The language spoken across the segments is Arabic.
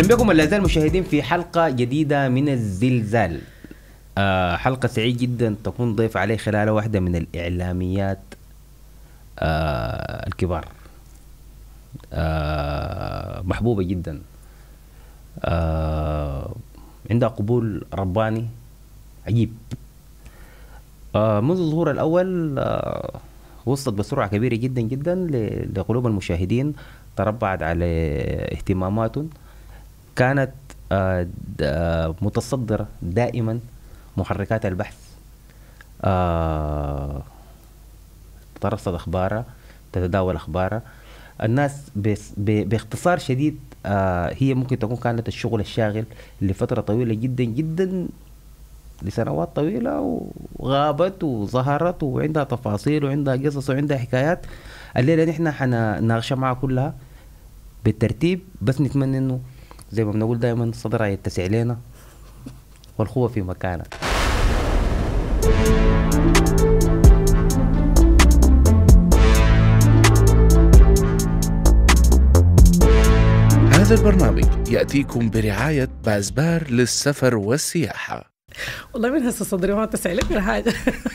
أهلا بكم الأعزائي المشاهدين في حلقة جديدة من الزلزال. حلقة سعيد جدا تكون ضيف عليه خلال واحدة من الإعلاميات الكبار، محبوبة جدا، عندها قبول رباني عجيب. منذ ظهور الأول وصلت بسرعة كبيرة جدا جدا لقلوب المشاهدين، تربعت على اهتماماتهم، كانت متصدرة دائما محركات البحث، ترصد أخبارها، تتداول أخبارها. الناس باختصار شديد هي ممكن تكون كانت الشغل الشاغل لفترة طويلة جدا جدا، لسنوات طويلة، وغابت وظهرت وعندها تفاصيل وعندها قصص وعندها حكايات. الليلة نحن حنناقشها معها كلها بالترتيب، بس نتمنى انه زي ما بنقول دائما صدرها يتسع لنا والخوة في مكانها. هذا البرنامج يأتيكم برعاية بازبار للسفر والسياحة. والله من هسه صدري ما تسع لك ولا حاجة.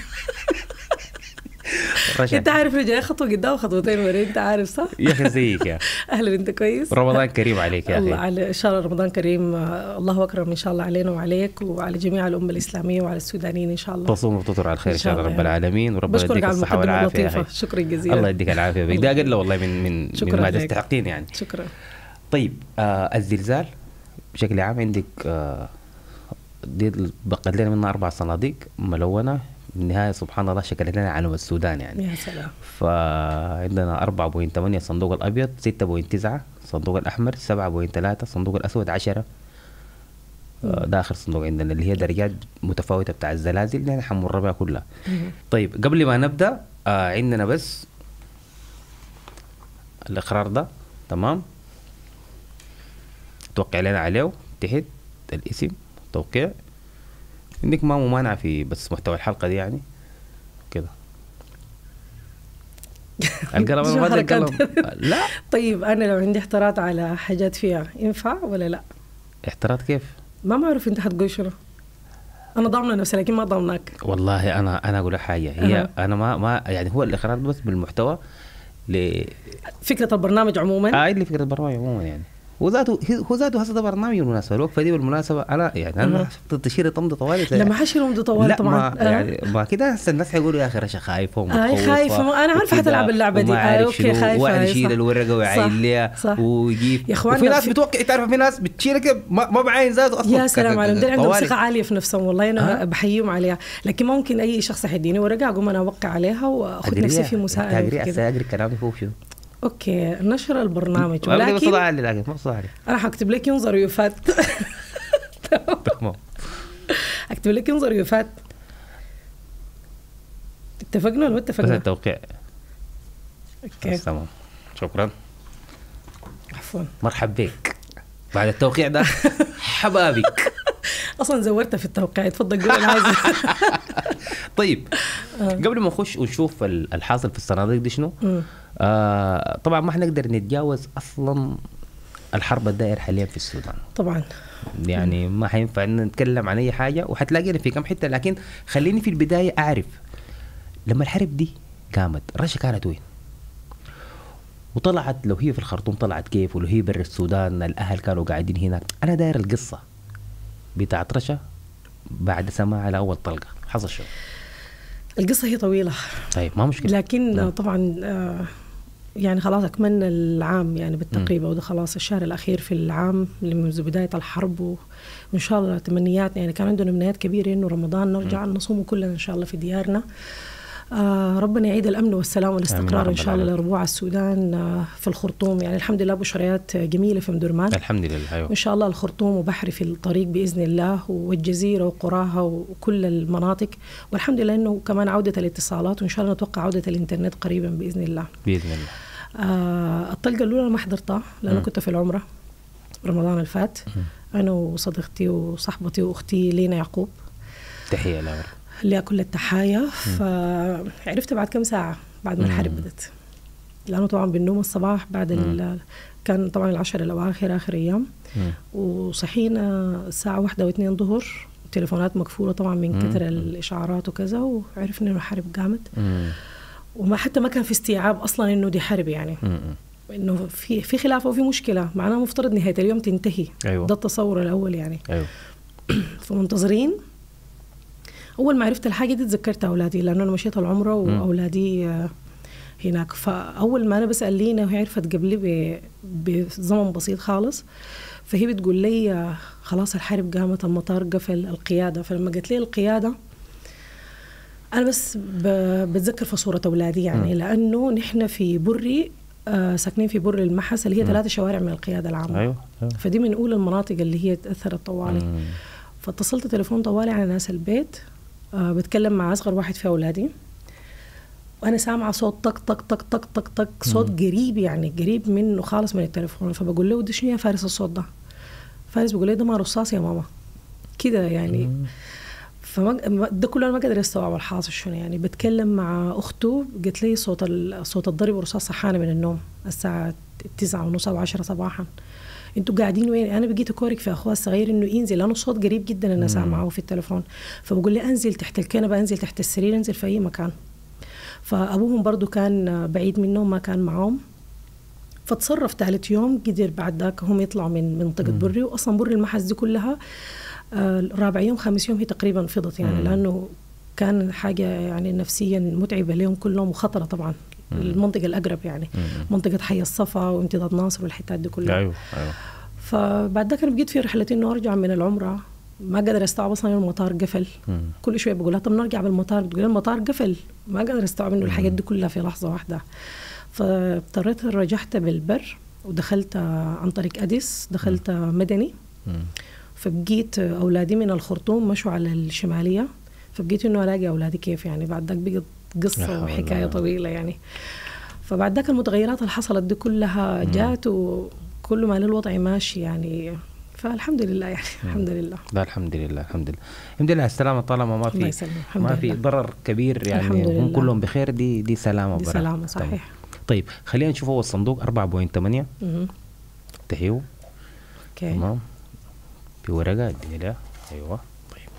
انت عارف انه جاي خطوه قدام خطوتين ورا، انت عارف صح؟ يا اخي زيك يا اهلا، انت كويس؟ رمضان كريم عليك يا اخي. الله على ان شاء الله رمضان كريم، الله اكرم ان شاء الله علينا وعليك وعلى جميع الامه الاسلاميه وعلى السودانيين ان شاء الله. تصوم وتفطر على الخير ان شاء الله رب العالمين، وربنا يديك الصحه والعافيه يا اخي. شكرا جزيلا. الله يديك العافيه بك، ده اقل والله من ما تستحقين يعني. شكرا. طيب الزلزال بشكل عام عندك دي بقت لنا منها 4 صناديق ملونه، النهاية سبحان الله شكلت لنا علم السودان يعني. يا سلام. فعندنا 4.8 صندوق الأبيض، 6.9 صندوق الأحمر، 7.3 صندوق الأسود، 10 ده آخر صندوق عندنا اللي هي درجات متفاوتة بتاع الزلازل اللي نحن حنمر بها كلها. طيب قبل ما نبدأ عندنا بس الإقرار ده، تمام؟ توقع لنا عليه تحت الاسم، توقيع، عندك ما ممانع في بس محتوى الحلقة دي يعني كده. القلم ما القلم لا. طيب أنا لو عندي احتراط على حاجات فيها ينفع ولا لا؟ احتراط كيف؟ ما أعرف أنت حتقول شنو. أنا ضامنة نفسي لكن ما ضامناك. والله أنا أقول لك حاجة، هي أنا ما يعني هو الإقرار بس بالمحتوى فكرة البرنامج عموما. اللي فكرة البرنامج عموما يعني هو ذاته هسه ده برنامج بالمناسبه، الوقفه دي بالمناسبه انا يعني انا شفت تشير تمضي طوالي. لا ما حشيل تمضي طوالي طبعا. يعني ما كده هسه الناس حيقولوا يا اخي رشا خايفه خايفه، انا عارفه حتلعب اللعبه دي. اوكي خايفه، واحد يشيل الورقه ويعاين ليها ويجيب، وفي ناس بتوقع، تعرف في ناس بتشيل كده ما بعين ذاته اصلا. يا سلام عليهم، دول عندهم ثقه عاليه في نفسهم والله، انا بحييهم عليها. لكن ممكن اي شخص يديني ورقه اقوم انا اوقع عليها واخذ نفسي في مساعده كده. اقري كلامي فوق شنو. اوكي نشر البرنامج، ولكن ما حكتب لك ينظر ويفات. تمام. اكتب لك ينظر ويفات. اتفقنا ولا ما اتفقنا؟ بس التوقيع. اوكي تمام، شكرا، عفوا. مرحب بك بعد التوقيع ده. حبابك اصلا زورتها في التوقيع، تفضل قول العايزه. طيب قبل ما نخش ونشوف الحاصل في الصناديق دي شنو، طبعا ما حنقدر نتجاوز اصلا الحرب الدائر حاليا في السودان. طبعا يعني ما حينفع ان نتكلم عن اي حاجه، وحتلاقينا في كم حته، لكن خليني في البدايه اعرف لما الحرب دي قامت رشا كانت وين؟ وطلعت لو هي في الخرطوم طلعت كيف، ولو هي برا السودان الاهل كانوا قاعدين هناك. انا داير القصه بتاعت رشا بعد سماع على اول طلقه حصل شو. القصه هي طويله طيب ما مشكله، لكن طبعا يعني خلاص أكملنا العام يعني بالتقريبا، وده خلاص الشهر الأخير في العام منذ بداية الحرب، وإن شاء الله تمنياتنا يعني كان عندنا أمنيات كبيرة إنه رمضان نرجع نصوم كلنا إن شاء الله في ديارنا. ربنا يعيد الأمن والسلام والاستقرار إن شاء الله لربوع السودان في الخرطوم. يعني الحمد لله بشريات جميلة في مدرمان الحمد لله. أيوة. إن شاء الله الخرطوم وبحري في الطريق بإذن الله، والجزيرة وقراها وكل المناطق، والحمد لله إنه كمان عودة الاتصالات، وإن شاء الله نتوقع عودة الإنترنت قريبا بإذن الله. بإذن الله. الطلقة الأولى ما حضرتها لأنه كنت في العمرة رمضان الفات، أنا وصديقتي وصاحبتي وأختي لينا يعقوب، تحية لها لها كل التحايا. فعرفت بعد كم ساعة بعد ما الحرب بدت. لأنه طبعا بالنوم الصباح بعد كان طبعا 10 الأواخر آخر أيام، وصحينا الساعة 1 و2 ظهر، التليفونات مقفولة طبعا من كثر الإشعارات وكذا، وعرفنا إنه حرب قامت. وما حتى ما كان في استيعاب أصلا إنه دي حرب، يعني إنه في خلاف وفي مشكلة، معناه مفترض نهاية اليوم تنتهي. أيوة. ده التصور الأول يعني. أيوة. فمنتظرين. أول ما عرفت الحاجة دي تذكرت أولادي، لأنه أنا مشيت العمرة وأولادي هناك. فأول ما أنا بسأل لينا وهي عرفت قبلي بزمن بسيط خالص، فهي بتقول لي خلاص الحرب قامت، المطار قفل، القيادة. فلما قلت لي القيادة أنا بس بتذكر في صورة أولادي يعني، لأنه نحن في بري ساكنين في بري المحس اللي هي 3 شوارع من القيادة العامة. أيوة. فدي من أولى المناطق اللي هي تأثرت طوالي. فاتصلت تليفون طوالي على ناس البيت، بتكلم مع أصغر واحد في أولادي، وأنا سامعة صوت طق طق طق طق طق طق، صوت قريب يعني قريب منه خالص من التليفون. فبقول له دي شنو يا فارس الصوت ده؟ فارس بيقول لي ده ما رصاص يا ماما كده يعني. ده كله أنا ما قادر أستوعب الحاصل شنو يعني. بتكلم مع أخته، قلت لي صوت الضرب ورصاص صحانة من النوم الساعة 9:30 أو 10 صباحا. انتوا قاعدين وين؟ انا بقيت اكورك في اخوها الصغير انه ينزل، لانه الصوت قريب جدا انا سامعه في التليفون. فبقول لي انزل تحت الكنبه، انزل تحت السرير، انزل في اي مكان. فابوهم برضو كان بعيد منهم، ما كان معهم. فتصرف ثالث يوم قدر بعد ذاك هم يطلعوا من منطقه بري. واصلا بري المحس دي كلها رابع يوم 5 يوم هي تقريبا فضت يعني، لانه كان حاجه يعني نفسيا متعبه لهم كلهم وخطره طبعا. المنطقه الاقرب يعني منطقه حي الصفا وامتداد ناصر والحتات دي كلها. ايوه. فبعد ذاك انا بقيت في رحلتي انه ارجع من العمره، ما قادر استوعب اصلا المطار قفل. كل شويه بقول لها طب نرجع بالمطار، بتقول المطار قفل. ما قادر استوعب انه الحاجات دي كلها في لحظه واحده. فاضطريت رجعت بالبر ودخلت عن طريق اديس، دخلت مدني. فبقيت اولادي من الخرطوم مشوا على الشماليه، فبقيت انه الاقي اولادي كيف يعني. بعد ذاك بقت قصه وحكايه طويله يعني. فبعد ذاك المتغيرات اللي حصلت دي كلها جات، وكل ما الوضع ماشي يعني. فالحمد لله يعني الحمد لله. لا الحمد لله الحمد لله الحمد لله على السلامة. طالما ما في ضرر كبير يعني، هم كلهم بخير. دي سلامة. دي سلامة صحيح. طيب خلينا نشوف هو الصندوق 4.8. تحيو. اوكي تمام. في ورقة دي لا. ايوه. طيب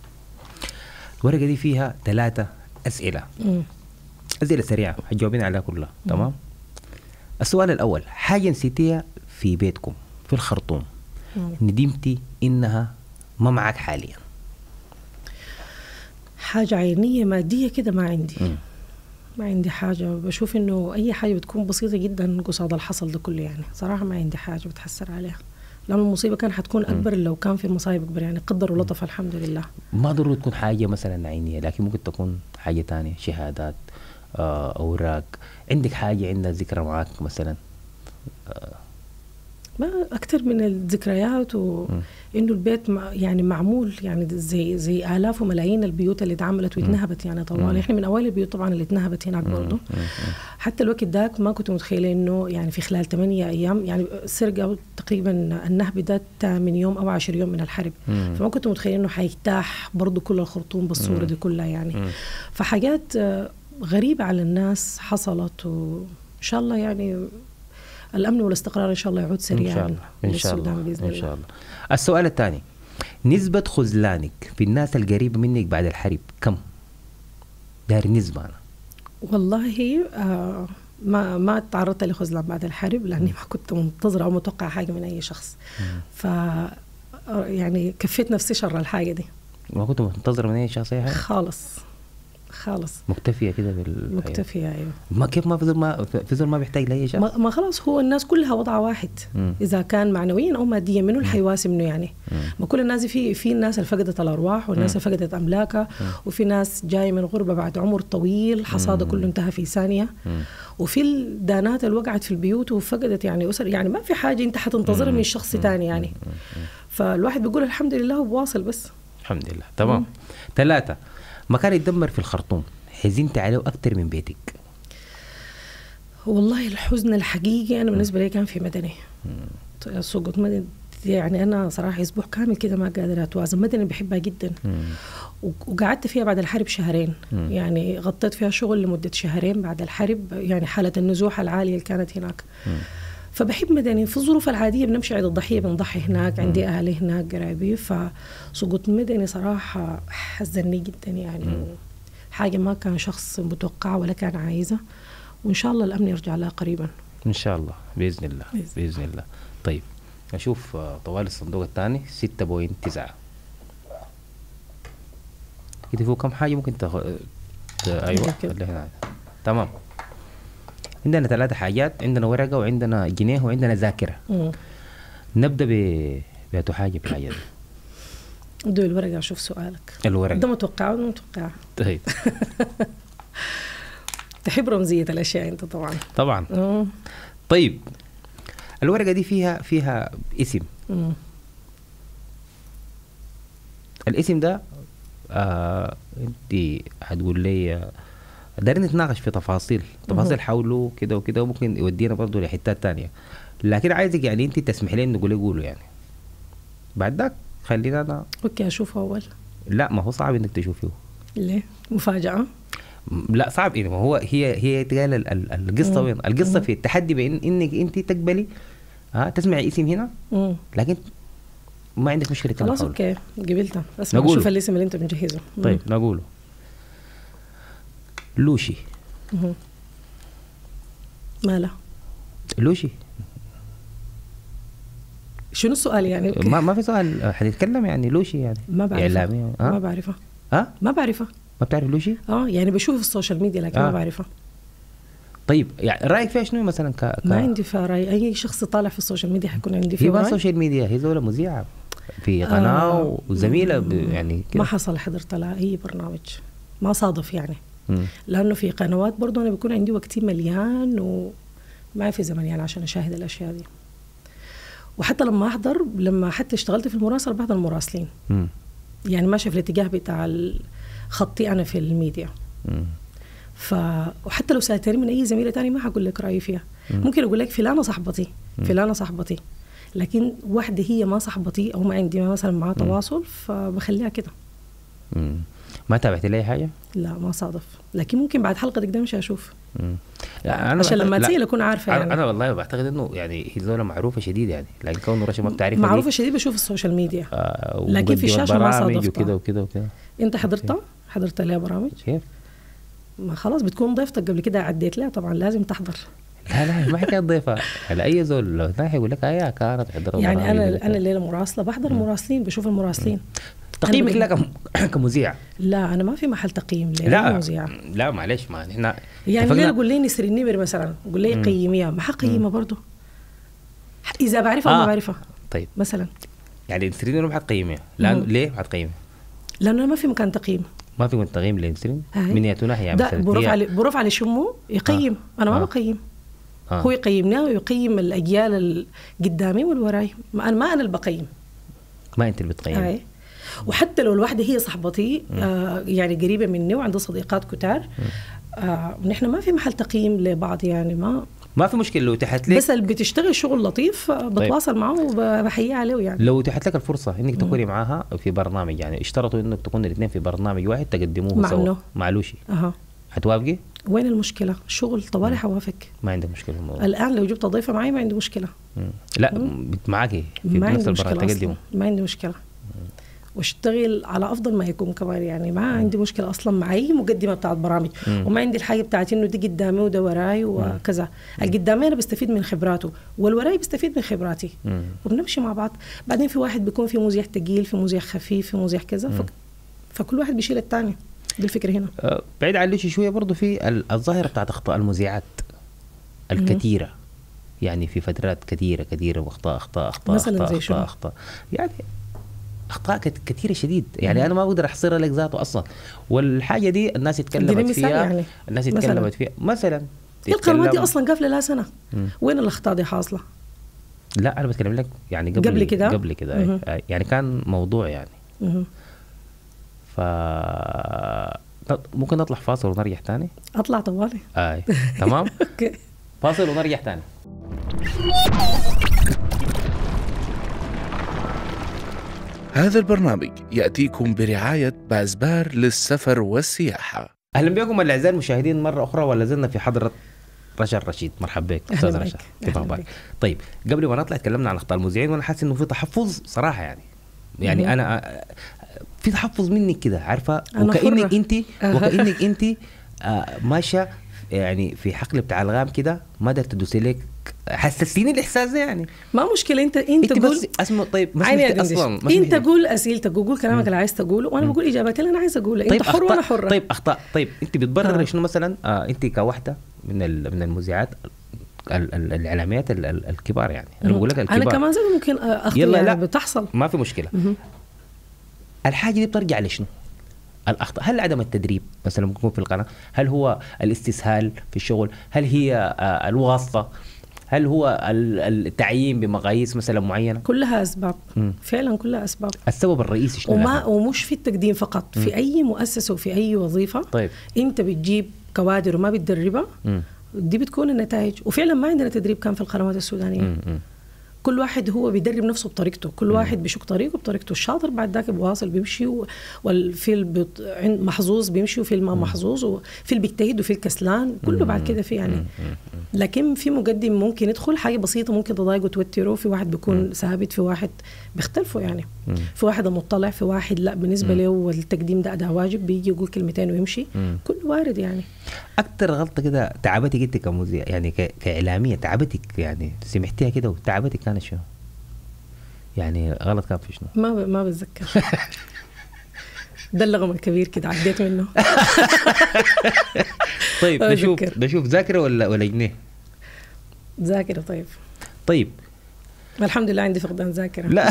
الورقة دي فيها 3 أسئلة. أسئلة سريعة هتجاوبين عليها كلها. تمام. السؤال الأول، حاجة نسيتيها في بيتكم في الخرطوم ندمتي إنها ما معك حاليا؟ حاجة عينية مادية كده ما عندي. ما عندي حاجة. بشوف إنه أي حاجة بتكون بسيطة جدا قصاد الحصل ده كله يعني. صراحة ما عندي حاجة بتحسر عليها، لأن المصيبة كان حتكون أكبر لو كان في مصايب أكبر يعني. قدر ولطف الحمد لله. ما ضروري تكون حاجة مثلا عينية، لكن ممكن تكون حاجة تانية، شهادات، أوراق. عندك حاجة عندها ذكرى معك مثلا؟ ما أكتر من الذكريات، وإنه البيت يعني معمول يعني زي آلاف وملايين البيوت اللي اتعملت واتنهبت يعني طوال. إحنا من أوائل البيوت طبعا اللي اتنهبت هناك برضو. حتى الوقت داك ما كنت متخيلة إنه يعني في خلال 8 أيام يعني سرقة تقريبا النهب ده 8 يوم أو 10 يوم من الحرب. فما كنت متخيلة إنه حيجتاح برضو كل الخرطوم بالصورة دي كلها يعني. فحاجات غريبة على الناس حصلت، وإن شاء الله يعني الأمن والاستقرار إن شاء الله يعود سريعا للسودان بإذن الله. إن شاء الله. السؤال الثاني، نسبة خذلانك في الناس القريبة منك بعد الحرب كم؟ داري نسبة أنا. والله ما تعرضت لخذلان بعد الحرب، لأني ما كنت منتظرة أو متوقع حاجة من أي شخص. يعني كفيت نفسي شر الحاجة دي. ما كنت منتظرة من أي شخص أي حاجة؟ خالص مكتفية كده مكتفية. أيوه. ما كيف ما في زول ما بيحتاج لأي شيء؟ ما خلاص هو الناس كلها وضع واحد. إذا كان معنويا أو ماديا منه الحيواسي منه يعني. ما كل الناس في الناس اللي فقدت الأرواح، والناس اللي فقدت أملاكها، وفي ناس جاية من غربة بعد عمر طويل حصاده كله انتهى في ثانية، وفي الدانات اللي وقعت في البيوت وفقدت يعني أسر يعني. ما في حاجة أنت حتنتظرها من شخص تاني يعني. فالواحد بيقول الحمد لله وبواصل بس. الحمد لله. تمام. 3، مكان يتدمر في الخرطوم حزنت عليه أكتر من بيتك؟ والله الحزن الحقيقي أنا بالنسبة لي كان في مدني. سقوط يعني انا صراحه اسبوع كامل كده ما قادره اتوازن. مدني بحبها جدا. وقعدت فيها بعد الحرب شهرين. يعني غطيت فيها شغل لمده شهرين بعد الحرب، يعني حاله النزوح العاليه اللي كانت هناك. فبحب مدني. في الظروف العاديه بنمشي عيد الضحيه بنضحي هناك، عندي اهلي هناك قرايبي. فسقوط مدني صراحه حزني جدا يعني. حاجه ما كان شخص متوقعه ولا كان عايزه، وان شاء الله الامن يرجع لها قريبا ان شاء الله باذن الله. باذن الله. طيب اشوف طوال الصندوق الثاني 6.9 كده فوق كم حاجه ممكن ايوه اللي هنا. تمام. عندنا 3 حاجات، عندنا ورقه وعندنا جنيه وعندنا ذاكره. نبدا بأتو حاجه بالحاجه دي. دول الورقه اشوف سؤالك. الورقه ده متوقع ولا متوقع؟ طيب. تحب رمزيه الاشياء انت طبعا. طبعا. طيب الورقه دي فيها اسم. الاسم ده انت هتقول لي دارين نتناقش في تفاصيل حوله كده وكده، وممكن يودينا برضه لحتات تانية، لكن عايزك يعني انت تسمح لي نقول قوله يعني. بعد ذاك خلينا انا اوكي اشوفه اول. لا ما هو صعب انك تشوفيه. ليه؟ مفاجأة؟ لا صعب. ما هو هي تقال القصه وين؟ القصه في التحدي بين انك انت تقبلي تسمعي اسم هنا، لكن ما عندك مشكله. خلاص اوكي قبلتها. اسمع نشوف الاسم اللي انت مجهزه. طيب نقوله. لوشي. ماله؟ لوشي. شنو السؤال يعني؟ ما في سؤال، حنتكلم يعني. لوشي يعني ما بعرفها. اعلامي. ما بعرفها. ما بعرفها. ما بتعرف لوشي؟ يعني بشوف في السوشيال ميديا لكن ما بعرفها. طيب يعني رايك فيها شنو مثلا ما عندي فيها راي. اي شخص طالع في السوشيال ميديا حيكون عندي فيه راي. راي. في السوشيال ميديا هي زوله مذيعه في قناه وزميله يعني كده. ما حصل حضرت لها اي برنامج، ما صادف يعني. لانه في قنوات برضه انا بيكون عندي وقتي مليان وما في زمن يعني عشان اشاهد الاشياء دي. وحتى لما احضر، لما حتى اشتغلت في المراسله بحضر المراسلين. يعني ماشي في الاتجاه بتاع خطي انا في الميديا. وحتى لو سالتني من اي زميله تاني ما حقول لك رايي فيها. ممكن اقول لك فلانه صاحبتي، فلانه صاحبتي، لكن واحده هي ما صاحبتي او ما عندي مثلا معها تواصل فبخليها كده. ما تابعت لي حاجه؟ لا ما صادف، لكن ممكن بعد حلقه قدام مش اشوف. أنا عشان لما تسيل اكون عارفه يعني. انا والله بعتقد انه يعني هي زوله معروفه شديد يعني، لكن كونه رشا ما بتعرفها معروفه شديد بشوف السوشيال ميديا. لكن في الشاشه ما صادفتها وكده. انت حضرت لها برامج؟ كيف؟ ما خلاص بتكون ضيفتك قبل كده عديت لها طبعا لازم تحضر. لا ما حكايه ضيفه على اي زول لو يقول لك كانت حضر يعني انا الليله مراسله بحضر المراسلين، بشوف المراسلين. تقييمك لك كمذيع؟ لا انا ما في محل تقييم لي مذيع. لا معلش، ما احنا يعني الليله قول لي نسرين النمر مثلا، قول لي قيميها، ما حقيمها برضه اذا بعرفها او ما بعرفها. طيب مثلا يعني نسرين النمر حتقيمها؟ ليه حتقيمها؟ لانه ما في مكان تقييم. ما في تقييم لنسرين من ياتو ناحيه مثلا. بروف على شمه يقيم. انا ما بقيم. هو يقيمنا ويقيم الاجيال اللي قدامي والوراي. ما انا اللي بقيم. ما انت اللي بتقيم. وحتى لو الواحده هي صاحبتي يعني قريبه مني وعندها صديقات كتار، نحن ما في محل تقييم لبعض يعني. ما في مشكله لو تحت لك، بس اللي بتشتغل شغل لطيف بتواصل معه وبحييه عليه يعني. لو تحت لك الفرصه انك تكوني معاها في برنامج، يعني اشترطوا انك تكونوا الاثنين في برنامج واحد تقدموه سوا مع لوشي، هتوافقي؟ وين المشكله؟ شغل طوالي حوافق. ما عندك مشكله في الموضوع. الان لو جبت ضيفه معي ما عندي مشكله. لا معاكي في نفس البرنامج تقدموا. ما عندي مشكله. واشتغل على افضل ما يكون كمان يعني. ما عندي مشكله اصلا مع اي مقدمه بتاعت برامج. وما عندي الحاجه بتاعت انه دي قدامي وده وراي وكذا. القدامي انا بستفيد من خبراته والوراي بستفيد من خبراتي وبنمشي مع بعض. بعدين في واحد بيكون في مذيع ثقيل، في مذيع خفيف، في مذيع كذا، فكل واحد بيشيل الثاني. دي الفكره هنا. بعيد عن ليش شويه برضه في الظاهره بتاعت اخطاء المذيعات الكثيره، يعني في فترات كثيره واخطاء مثلا زي شنو؟ اخطاء يعني اخطاء كثيره شديد يعني. انا ما بقدر احصرها لك ذاته اصلا. والحاجه دي الناس اتكلمت فيها يعني. الناس اتكلمت فيها مثلا القنوات دي اصلا قافله لها سنه. وين الاخطاء دي حاصله؟ لا انا بتكلم لك يعني قبل كده يعني كان موضوع يعني. ف ممكن نطلع فاصل ونرجع تاني. اطلع طوالي. تمام. فاصل ونرجع تاني. هذا البرنامج يأتيكم برعاية بازبار للسفر والسياحة. اهلا بكم الاعزاء المشاهدين مره اخرى، ولا زلنا في حضره رشا الرشيد. مرحبا بك استاذ رشا، كيف اخبارك؟ طيب قبل ما نطلع تكلمنا عن اخطاء المذيعين، وانا حاسس انه في تحفظ صراحه، يعني انا في تحفظ منك كده، عارفه، وكانك انت ماشيه يعني في حقل بتاع الغام كده، ما قدرت تدوسي لك، حسستيني الاحساس ده يعني. ما مشكله، انت قول اسمع. طيب اصلا انت قول اسئلتك وقول كلامك اللي عايز تقوله، وانا بقول اجاباتي اللي انا عايز اقولها. طيب انت حر وانا حره. طيب اخطاء. طيب انت بتبرر شنو مثلا؟ انت كوحده من المذيعات الاعلاميات الكبار، يعني انا بقول لك الكبار، انا كمان زي ممكن اخطي، يلا يعني لا بتحصل، ما في مشكله. الحاجه دي بترجع لشنو؟ الاخطاء، هل عدم التدريب مثلا ممكن في القناه؟ هل هو الاستسهال في الشغل؟ هل هي الواسطه؟ هل هو التعيين بمقاييس مثلا معينه؟ كلها اسباب. فعلا كلها اسباب. السبب الرئيسي شنو؟ ومش في التقديم فقط، في اي مؤسسه وفي اي وظيفه. طيب انت بتجيب كوادر وما بتدربها، دي بتكون النتائج. وفعلا ما عندنا تدريب كان في القنوات السودانيه. كل واحد هو بيدرب نفسه بطريقته، كل واحد بيشق طريقه بطريقته. الشاطر بعد ذاك بواصل بيمشي، والفيل محظوظ بيمشي، وفي ما محظوظ، وفي اللي بيجتهد وفي الكسلان، كله بعد كده في يعني. لكن في مقدم ممكن يدخل حاجه بسيطه ممكن تضايقه وتوتره، في واحد بيكون ثابت، في واحد بيختلفوا يعني. في واحد مطلع، في واحد لا بالنسبه له والتقديم ده اداء واجب، بيجي يقول كلمتين ويمشي. كل وارد يعني. اكثر غلطه كده تعبتك انت كمذيع، يعني كاعلاميه تعبتك، يعني سمعتيها كده وتعبتك، كانت شنو؟ يعني غلط كان في شنو؟ ما بتذكر. ده اللغم الكبير كده عديت منه. طيب نشوف ذاكره ولا جنيه؟ ذاكره. طيب الحمد لله عندي فقدان ذاكره. لا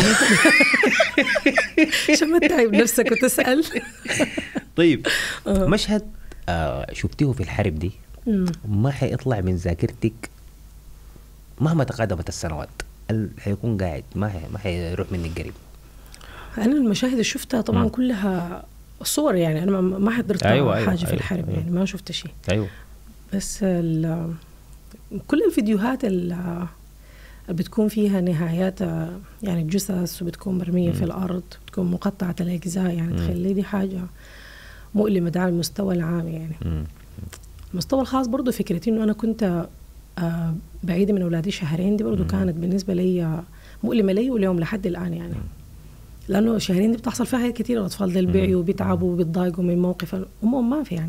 عشان ما تتعب نفسك وتسال. طيب مشهد شفتيه في الحرب دي ما حيطلع من ذاكرتك مهما تقدمت السنوات، حيكون قاعد ما حيروح منك قريب. انا المشاهد اللي شفتها طبعا كلها صور، يعني انا ما حضرت حاجه في الحرب. يعني ما شفت شيء. بس كل الفيديوهات اللي بتكون فيها نهايات، يعني الجثث وبتكون مرميه في الارض، بتكون مقطعه الاجزاء، يعني تخلي دي حاجه مؤلمه. ده على المستوى العام يعني. المستوى الخاص برضو فكرتي انه انا كنت بعيده من اولادي شهرين، دي برضو كانت بالنسبه لي مؤلمه لي واليوم لحد الان يعني. لانه شهرين دي بتحصل فيها حاجات كثيره، الاطفال دي بيعيوا وبيتعبوا وبيتضايقوا من موقف امهم ما في يعني.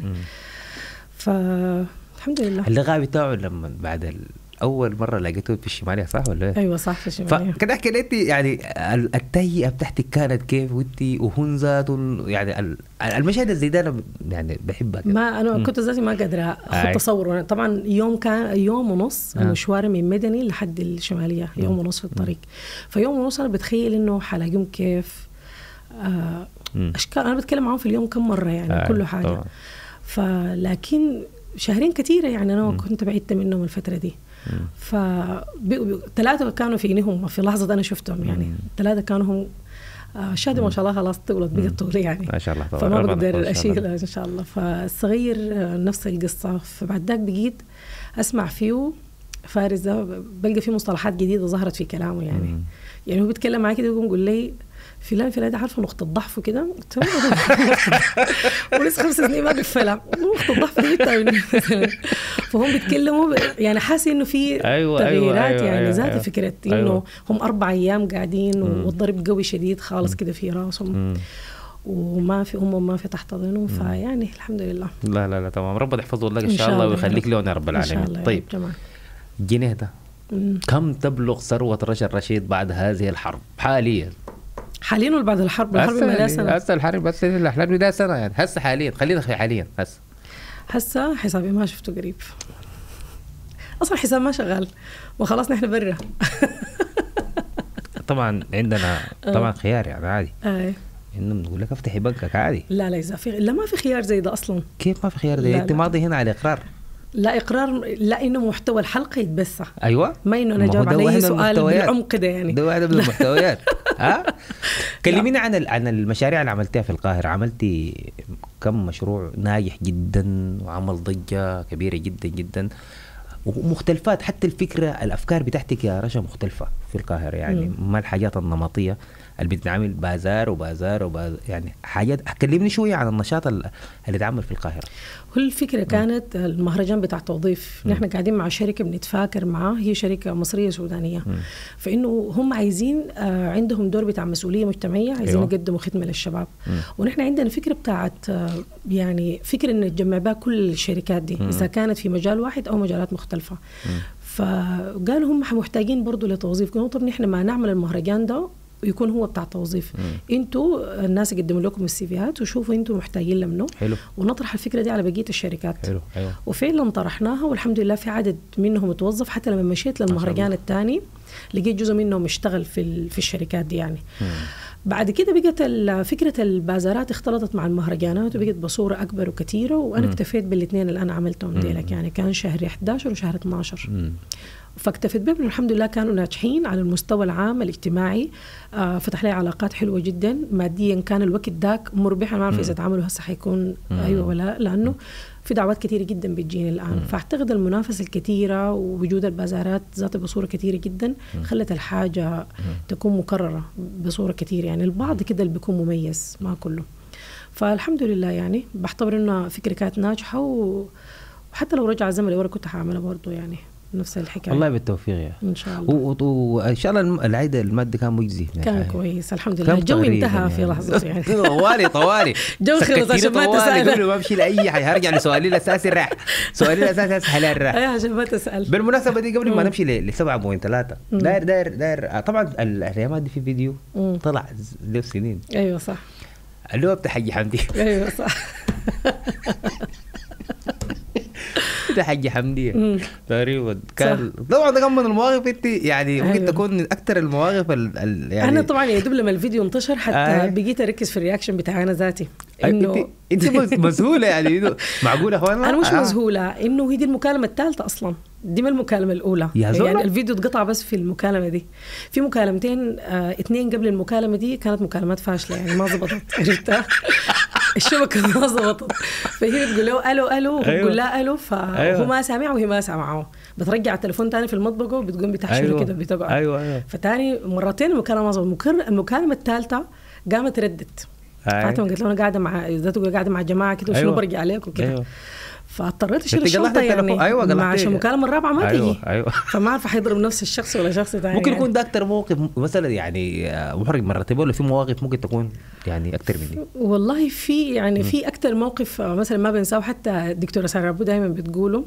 فالحمد لله. اللغه بتاعه لما بعد اول مره لقيته في الشماليه، صح ولا ايه؟ ايوه صح، في الشماليه. فكده احكي لي انت يعني التهيئه بتاعتك كانت كيف، وانت وهن ذاته يعني المشاهد زي ده انا يعني بحبها كده. ما انا كنت ذاتي ما قادره اخذ تصور. طبعا كان يوم ونص المشوار من مدني لحد الشماليه، يوم ونص في الطريق. فيوم ونص انا بتخيل انه حلاقيهم كيف اشكال. انا بتكلم معاهم في اليوم كم مره يعني كل حاجه طبعا. فلكن شهرين كثيره يعني انا كنت بعيدة منهم الفتره دي. ثلاثة كانوا فينهم في لحظة أنا شفتهم يعني. ثلاثة كانوا هم شادي ما شاء الله خلاص طولت بقت طولي يعني ما شاء الله طبعا. فما بقدر أشيل إن شاء الله. فالصغير نفس القصة. فبعد ذاك بقيت أسمع فيه فارس ده، بلقى فيه مصطلحات جديدة ظهرت في كلامه يعني. يعني هو بيتكلم معي كده يقول لي فلان ده عارفه نقطة ضعف وكده. ولسه 5 سنين ما بيفلع نقطة ضعف مثلا. فهم بيتكلموا يعني حاسس انه في تغييرات يعني ذات فكرة انه هم 4 أيام قاعدين والضرب قوي شديد خالص كده في راسهم وما في ما في تحتضنهم. فيعني الحمد لله. لا تمام. ربنا يحفظه لك ان شاء الله ويخليك لنا يا رب العالمين. طيب جنيه ده كم تبلغ ثروة رشا الرشيد بعد هذه الحرب حاليا ولا بعد الحرب؟ الحرب ما سنة. هسه الحرب بس الحرب ده سنة يعني. هسه حاليا خلينا حاليا. هسه حسابي ما شفته قريب اصلا. حساب ما شغال وخلاص نحن برا. طبعا عندنا طبعا خيار يعني عادي. انه بنقول لك افتحي بنكك عادي. لا اذا في ما في خيار زي ده اصلا. كيف ما في خيار زي انت ماضي هنا على اقرار؟ لا اقرار، لا انه محتوى الحلقه يتبث. ايوه ما انه انا جاوب على اي سؤال بالعمق ده يعني. ده واحده من المحتويات. كلمينا عن المشاريع اللي عملتيها في القاهره. عملتي كم مشروع ناجح جدا وعمل ضجه كبيره جدا جدا ومختلفات. حتى الافكار بتاعتك يا رشا مختلفه في القاهره يعني. ما الحاجات النمطيه اللي بتعمل بازار يعني حاجات. كلمني شويه عن النشاط اللي اتعمل في القاهره. كل الفكره كانت المهرجان بتاع توظيف. نحن قاعدين مع شركه بنتفاكر معاه، هي شركه مصريه سودانيه، فانه هم عايزين عندهم دور بتاع مسؤوليه مجتمعيه، عايزين يقدموا خدمه للشباب. ونحن عندنا فكره بتاعت يعني فكره ان نجمع بها كل الشركات دي اذا كانت في مجال واحد او مجالات مختلفه. فقالوا هم محتاجين برضو لتوظيف. قالوا طب نحن ما نعمل المهرجان ده ويكون هو بتاع توظيف. انتوا الناس يقدموا لكم السيفيات وشوفوا انتوا محتاجين لمنه، ونطرح الفكره دي على بقيه الشركات. حلو. أيوة. وفعلا طرحناها والحمد لله في عدد منهم توظف. حتى لما مشيت للمهرجان الثاني لقيت جزء منهم اشتغل في الشركات دي يعني. بعد كده بقت فكره البازارات اختلطت مع المهرجانات وبقت بصوره اكبر وكثيره، وانا اكتفيت بالاثنين اللي انا عملتهم ديلك يعني. كان شهر 11 وشهر 12 فاكتفيت بهم. الحمد لله كانوا ناجحين على المستوى العام الاجتماعي. فتح لي علاقات حلوه جدا. ماديا كان الوقت ذاك مربح. انا ما اعرف اذا تعاملوا هسه حيكون ايوه ولا، لانه في دعوات كثيره جدا بتجيني الان. فاعتقد المنافسه الكثيره ووجود البازارات ذاتها بصوره كثيره جدا خلت الحاجه تكون مكرره بصوره كثيره يعني. البعض كده اللي بيكون مميز ما كله. فالحمد لله يعني بعتبر انها فكره كانت ناجحه، وحتى لو رجع الزمن لورا كنت حاعملها برضه يعني نفس الحكايه. والله بالتوفيق يا ان شاء الله. وان شاء الله العائد المادي كان مجزي. كان كويس الحمد لله. الجو انتهى في لحظه يعني. طوالي جو خلص عشان ما تسال. ما بمشي لاي حاجه. هرجع لسؤالي الاساسي راح. سؤالي الاساسي حلال راح. ايوه عشان ما تسال. بالمناسبه دي قبل ما نمشي ل 7.3 داير طبعا الايامات دي في فيديو طلع له سنين. ايوه صح. اللي هو بتاع حجي حمدي. ايوه صح. ده حاجة حمدية تقريبا. كان طبعا ده كان من المواقف انت يعني ممكن تكون من اكثر المواقف يعني. انا طبعا يا دوب لما الفيديو انتشر حتى بقيت اركز في الرياكشن بتاعي انا ذاتي. انه انت مذهوله يعني. معقوله اخوانا انا مش مذهوله انه هي دي المكالمه الثالثه اصلا. دي ما المكالمه الاولى يعني. الفيديو اتقطع بس في المكالمه دي. في مكالمتين اثنين قبل المكالمه دي كانت مكالمات فاشله يعني ما زبطت. عرفتها الشبكه ما زبطت. فهي بتقول له الو وبقول لها الو فهو ما سامع وهي ما سامعه. بترجع التليفون تاني في المطبخ وبتقوم بتحشر كده بتقعد. ايوه فتاني مرتين المكالمه ما زبطت. المكالمه الثالثه قامت ردت. فاطمه قالت له انا قاعده مع ذاته قاعده مع جماعه كده وشنو برجع عليك وكده. فاضطريت اشيل الشنطه يعني. عشان المكالمه الرابعه ما تيجي. فما اعرف حيضرب نفس الشخص ولا شخص ثاني. ممكن يكون ده اكثر موقف مثلا يعني محرج مرتين، ولا في مواقف ممكن تكون يعني اكثر من دي؟ والله في يعني في اكثر موقف مثلا ما بنساه. حتى الدكتوره ساره ابو دائما بتقوله.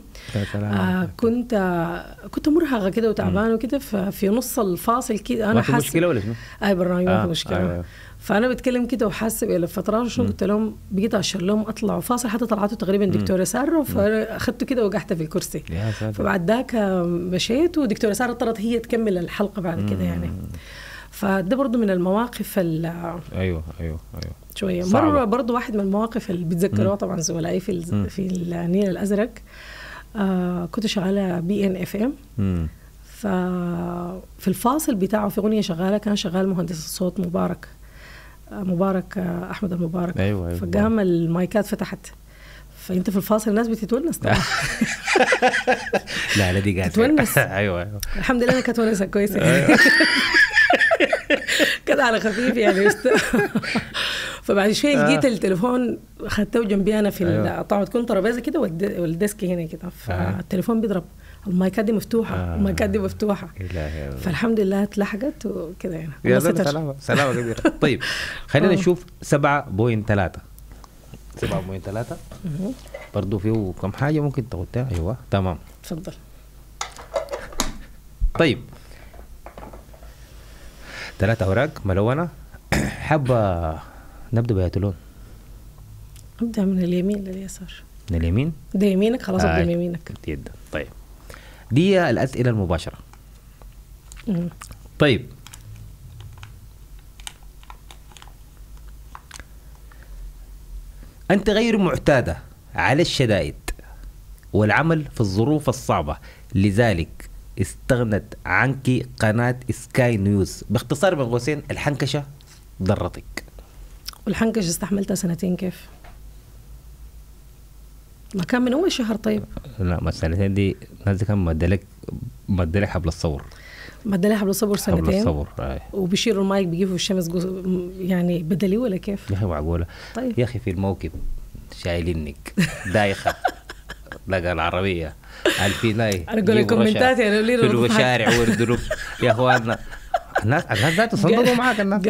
كنت مرهقه كده وتعبانه وكده. ففي نص الفاصل كده انا حاسه مشكله ولا شنو؟ اي برنامج ما في مشكله. فانا بتكلم كده وحاسه بالفترات شنو قلت لهم بقيت اشر لهم اطلعوا فاصل. حتى طلعته تقريبا دكتوره ساره فاخذته كده وقعت في الكرسي. فبعد ذاك مشيت ودكتوره ساره اضطرت هي تكمل الحلقه بعد كده يعني. فده برضو من المواقف ايوه شويه صعبة. مره برضو واحد من المواقف اللي بتذكروها طبعا زملائي في النيل الازرق. كنت شغاله BN FM. ففي الفاصل بتاعه في اغنيه شغاله كان شغال مهندس الصوت مبارك احمد المبارك. أيوة فقام المايكات فتحت. فانت في الفاصل الناس بتتونس طبعا. لا دي قاعده تتونس. ايوه الحمد لله انا كانت ونسه كويسه كده على خفيف يعني. فبعد شوي لقيت التليفون خدته جنبي انا في طبعا تكون ترابيزه كده والديسك هنا كده. فالتليفون بيضرب. المايكات دي مفتوحه. المايكات دي مفتوحه. فالحمد لله اتلحقت وكده يعني. يا سلامه كبيره. طيب خلينا نشوف 7.3 برضو فيه كم حاجه ممكن تاخدها. ايوه تمام تفضل. طيب 3 اوراق ملونه. حابه نبدا بأي لون؟ ابدا من اليمين لليسار. من اليمين؟ ده يمينك خلاص. ابدا من يمينك جدا. طيب دي الاسئله المباشره. طيب انت غير معتاده على الشدائد والعمل في الظروف الصعبه، لذلك استغنت عنك قناه سكاي نيوز. باختصار بين قوسين الحنكشه ضرتك. والحنكشه استحملتها 2 سنين. كيف ما كان من اول شهر؟ طيب لا ما 2 سنين دي ناس كان مدلك حبل الصور. مد لها حبل الصبر حبل سنتين الصبر وبيشيلوا المايك بيجيبوا في الشمس يعني بدلي ولا كيف؟ يا اخي معقوله. طيب يا اخي في الموكب شايلينك دايخه لقى العربيه الفيناي انا اقول الكومنتات يعني في الشارع والدروب يا اخواننا الناس ذات تصدقوا معاك الناس.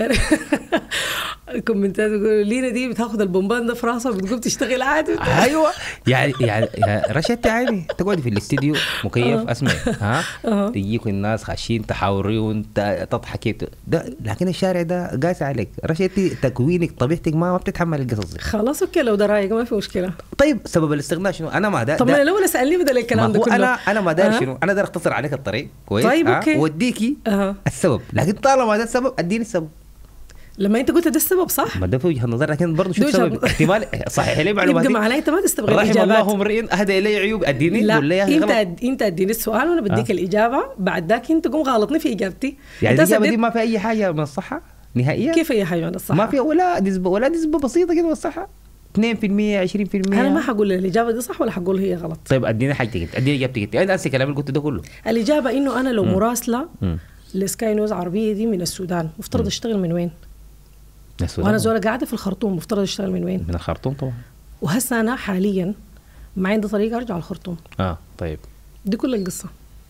الكومنتات يقولوا لينا دي بتاخذ البومبان ده في راسها وبتقوم تشتغل عادي. ايوه يعني رشدت عادي تقعدي في الاستديو مكيف اسمعي تجيك الناس خاشين تحاوري وانت تضحكي ده، لكن الشارع ده قاسي عليك. رشدتي تكوينك طبيعتك ما بتتحمل القصص دي. خلاص اوكي لو ده رايق ما في مشكله. طيب سبب الاستغناء شنو؟ انا ما طب ما الاول اسالني بدل الكلام ده كله. انا ما داري شنو، انا داير اختصر عليك الطريق كويس. طيب اوكي وديكي السبب، لكن طالما ده السبب اديني السبب. لما انت قلت ده السبب صح؟ ما ده في وجهه نظر، لكن برضه شو السبب؟ احتمال صحيح لي معلوماتي. يبقى معناه انت ما تستبغي رحم الاجابات. الله امرئ اهدى الي عيوب اديني. لا ولا يا انت اديني السؤال وانا بديك الاجابه، بعد ذاك انت قوم غلطني في اجابتي. يعني الاجابه دي ما في اي حاجه من الصحه نهائيا؟ كيف اي حاجه من الصحه؟ ما في ولا نسبه بسيطه كده من الصحه 2% 20%. انا ما حقول الاجابه دي صح ولا حقول هي غلط. طيب اديني حاجتك، اديني اجابتك. انا انسى كلام اللي قلته ده كله. الاجابه انه انا لو مراسله لسكاي نيوز عربيه دي من السودان مفترض اشتغل من وين؟ وانا زوله قاعده في الخرطوم مفترض اشتغل من وين؟ من الخرطوم طبعا. وهسه انا حاليا ما عندي طريقه ارجع الخرطوم. طيب دي كل القصه.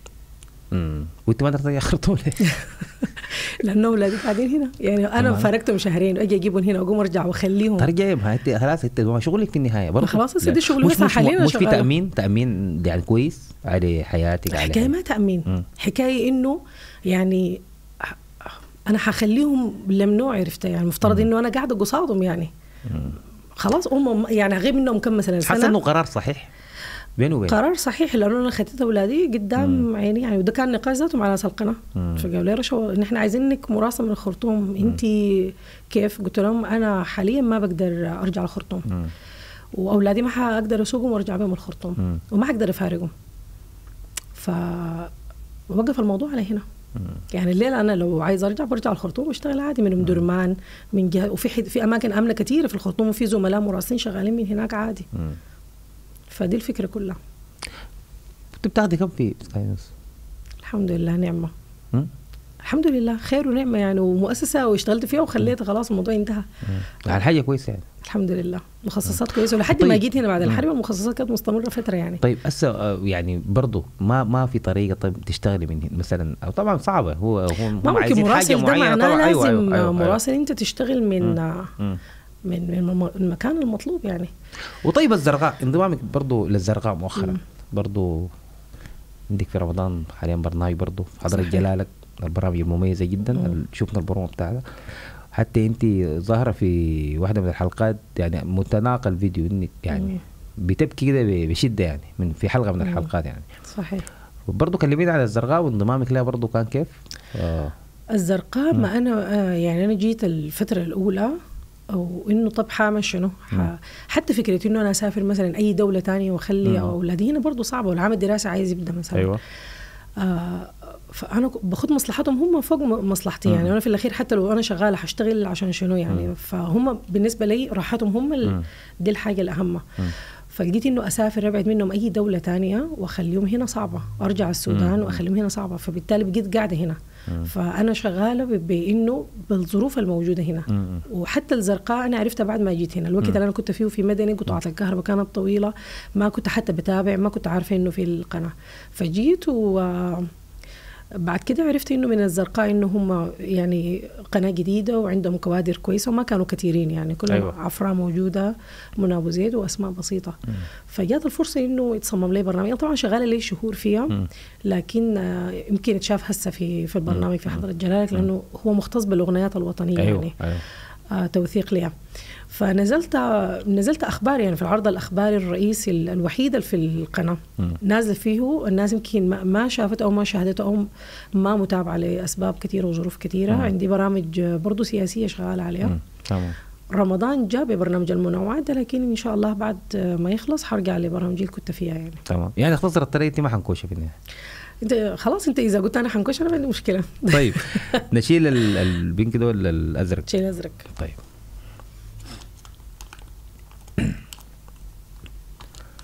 وانت ما ترجع الخرطوم ليه؟ لانه اولادي قاعدين هنا، يعني انا فارقتهم شهرين واجي اجيبهم هنا واقوم ارجع واخليهم. ترجعهم انت خلاص، انت شغلك في النهايه برضه. خلاص دي شغلي حاليا. مش في تامين يعني كويس على حياتك. على حكايه ما تامين، حكايه انه يعني انا حخليهم ممنوع عرفتها، يعني المفترض انه انا قاعده قصادهم يعني. خلاص يعني غير منهم كم مثلا سنه. حاسه انه قرار صحيح بينه وبين قرار صحيح، لانه انا خدت اولادي قدام عيني يعني، وده كان نقاش ذاته مع ناس القناه. فقالوا لي رشا نحن عايزينك مراسله من الخرطوم، انت كيف؟ قلت لهم انا حاليا ما بقدر ارجع الخرطوم، واولادي ما حقدر اسوقهم وارجع بهم الخرطوم، وما حقدر افارقهم. فوقف الموضوع على هنا. يعني الليله انا لو عايز ارجع برجع الخرطوم واشتغل عادي من درمان من جهه، وفي اماكن امنه كثيره في الخرطوم، وفي زملاء مراسلين شغالين من هناك عادي. فدي الفكره كلها. انت بتاخدي كم في سكاي نيوز؟ الحمد لله نعمه. الحمد لله خير ونعمه يعني، ومؤسسه واشتغلت فيها وخليتها خلاص الموضوع انتهى. على حاجه كويسه يعني. الحمد لله مخصصات كويسه، ولحد ما جيت هنا بعد الحرب المخصصات كانت مستمره فتره يعني. طيب هسه يعني برضه ما في طريقه طيب تشتغلي من مثلا، او طبعا صعبه هو ما ممكن مراسل ده معناه لازم مراسل انت تشتغل من المكان المطلوب يعني. وطيب الزرقاء، انضمامك برضه للزرقاء مؤخرا برضه عندك في رمضان حاليا برنامج برضه في حضرة جلالك، البرامج المميزه جدا. شفنا البرومو بتاعها، حتى انت ظاهره في واحده من الحلقات يعني متناقل فيديو انك يعني بتبكي كده بشده يعني من في حلقه من الحلقات يعني. صحيح. وبرضه كلمينا على الزرقاء وانضمامك لها برضه كان كيف؟ الزرقاء ما انا يعني انا جيت الفتره الاولى او انه طب حامل شنو حتى فكره انه انا اسافر مثلا اي دوله تانية واخلي اولادي هنا برضه صعبه، والعام الدراسي عايز يبدا مثلا. ايوه. فانا باخذ مصلحتهم هم فوق مصلحتي يعني. انا في الاخير حتى لو انا شغاله حاشتغل عشان شنو يعني. فهم بالنسبه لي راحتهم هم دي الحاجه الاهم. فلقيت انه اسافر ابعد منهم اي دوله تانية واخليهم هنا صعبه، ارجع السودان واخليهم هنا صعبه، فبالتالي بقيت قاعده هنا. فانا شغاله بانه بالظروف الموجوده هنا. وحتى الزرقاء انا عرفتها بعد ما جيت هنا. الوقت اللي انا كنت فيه في مدني قطعه الكهرباء كانت طويله، ما كنت حتى بتابع، ما كنت عارفه انه في القناه. فجيت بعد كده عرفت انه من الزرقاء انه هم يعني قناه جديده وعندهم كوادر كويسه وما كانوا كثيرين يعني، كلهم أيوة. عفراء موجوده، منى ابو زيد واسماء بسيطه. فجات الفرصه انه يتصمم لي برنامج. طبعا شغاله لي شهور فيها، لكن يمكن يتشاف هسه في البرنامج في حضره جلالك، لانه هو مختص بالاغنيات الوطنيه. أيوة. يعني أيوة. توثيق ليها. فنزلت اخبار يعني في العرض الاخباري الرئيسي الوحيد في القناه نازل فيه. الناس يمكن ما شافته او ما شاهدته او ما متابعه لاسباب كثيره وظروف كثيره. عندي برامج برضو سياسيه شغاله عليها. تمام. رمضان جاء ببرنامج المنوعات ده، لكن ان شاء الله بعد ما يخلص حرجع لبرامجي اللي كنت فيها يعني. تمام. يعني اختصر الطريقه دي ما حنكوشه في النهايه. انت خلاص، انت اذا قلت انا حنكوش انا ما عندي مشكله. طيب نشيل البينك ده ولا الازرق؟ شيل الازرق. طيب.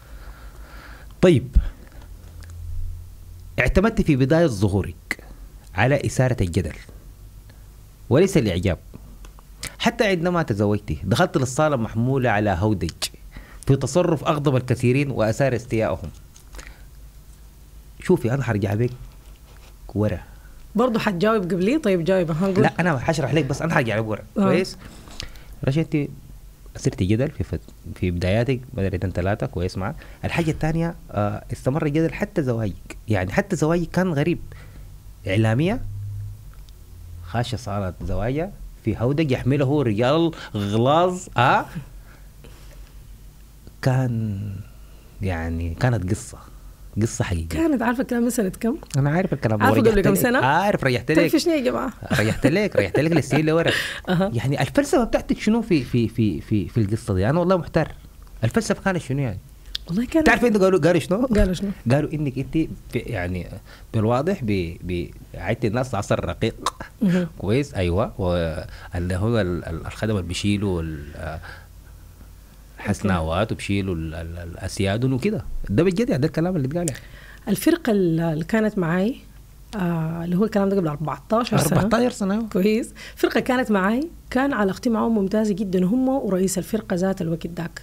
طيب اعتمدت في بداية ظهورك على إثارة الجدل وليس الإعجاب. حتى عندما تزوجت دخلت للصالة محمولة على هودج في تصرف أغضب الكثيرين وأثار استيائهم. شوفي أنا حرجع بك ورا برضه حتجاوب قبلي. طيب جاوب. لا أنا حشرح لك بس أنا حرجع لك ورا. كويس. رشا أنت أثرتي جدل في بداياتك بدأت 3 كويس معك. الحاجة الثانية استمر الجدل حتى زواجك. يعني حتى زواجك كان غريب. إعلامية خاشة صارت زواجها في هودج يحمله رجال غلاظ. كان يعني كانت قصة حقيقية. كانت عارفة الكلام من سنة كم؟ أنا عارف الكلام. عارفة قبل كم سنة؟ عارف. ريحت لك. طيب شنو يا جماعة؟ ريحت لك للسيل لورا. يعني الفلسفة بتاعتك شنو في القصة دي؟ أنا والله محتار. الفلسفة كانت شنو يعني؟ والله كانت. تعرف إنه قالوا شنو؟ قالوا إنك أنت يعني بالواضح عدت الناس عصر رقيق. كويس. أيوة. واللي هو الخدم اللي بيشيلوا الحسناوات وبشيلوا الأسياد وكده. ده بجد يعني ده الكلام اللي اتقال. الفرقة اللي كانت معي اللي هو الكلام ده قبل 14 سنة. كويس. فرقة كانت معي كان على اجتماعهم ممتازة جدا هم ورئيس الفرقة ذات الوقت داك.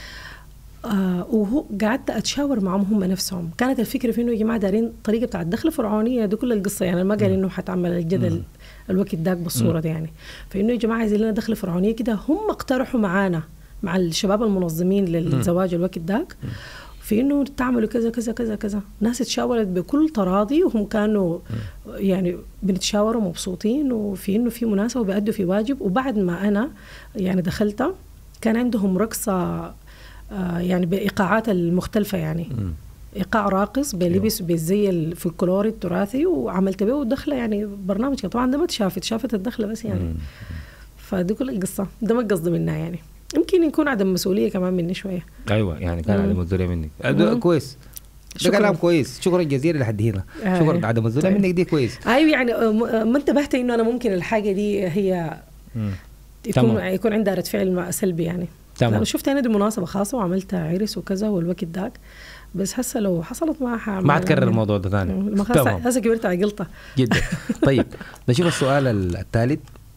وهو قعدت أتشاور معهم هم نفسهم. كانت الفكرة في إنه يا جماعة دارين طريقة بتاع الدخل الفرعونية دي كل القصة. يعني ما قال إنه حتعمل الجدل الوقت داك بالصورة دي يعني. فإنه يا جماعة عايزين لنا دخل فرعونية كده. هم اقترحوا معانا مع الشباب المنظمين للزواج الوقت داك في إنه تعملوا كذا كذا كذا كذا. ناس تشاورت بكل تراضي وهم كانوا يعني بنتشاوروا مبسوطين وفي إنه في مناسبة وبيأدوا في واجب. وبعد ما أنا يعني دخلت كان عندهم رقصة يعني بإيقاعات المختلفة يعني إيقاع راقص بلبس بالزي الفلكلوري التراثي وعملت به ودخلة يعني برنامج كده. طبعا ده ما شافت الدخلة بس يعني. فدي كل القصة. ده ما قصدي منها يعني. يمكن يكون عدم مسؤولية كمان مني شوية. أيوة يعني كان عدم مسؤولية منك. كويس. ده كلام كويس. شكرا جزيلا لحد هنا. شكرا. عدم مسؤولية منك دي كويس. أيوة يعني ما انتبهت إنه أنا ممكن الحاجة دي هي يكون عندها رد فعل سلبي يعني. أنا شفت أنا دي مناسبة خاصة وعملت عرس وكذا والوقت داك. بس هسه لو حصلت ما هتكرر الموضوع ده ثاني. تمام. هسه كبرت عقلتها جدا. طيب نشوف السؤال الثالث.